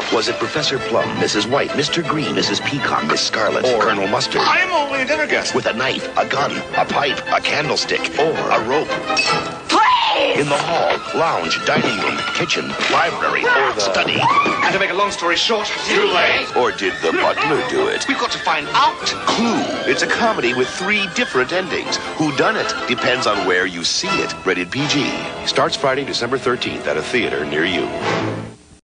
Was it Professor Plum, Mrs. White, Mr. Green, Mrs. Peacock, Miss Scarlet, or Colonel Mustard? I'm only a dinner guest. With a knife, a gun, a pipe, a candlestick, or a rope. In the hall, lounge, dining room, kitchen, library, or the study. And to make a long story short, too late. Or did the butler do it? We've got to find out. Clue. It's a comedy with 3 different endings. Who done it? Depends on where you see it. Rated PG. Starts Friday, December 13th at a theater near you.